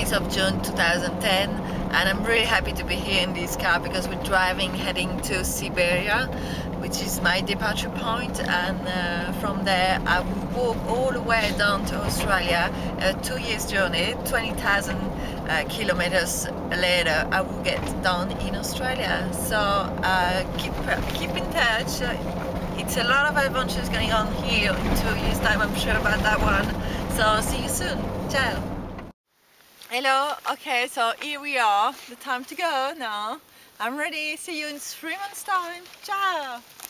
20th of June 2010, and I'm really happy to be here in this car because we're driving heading to Siberia, which is my departure point, and from there I will walk all the way down to Australia. A 2 years journey, 20,000 kilometers later I will get down in Australia. So keep in touch. It's a lot of adventures going on here in 2 years time, I'm sure about that one. So see you soon. Ciao. Hello. Okay, so here we are. The time to go now. I'm ready. See you in 3 months time. Ciao.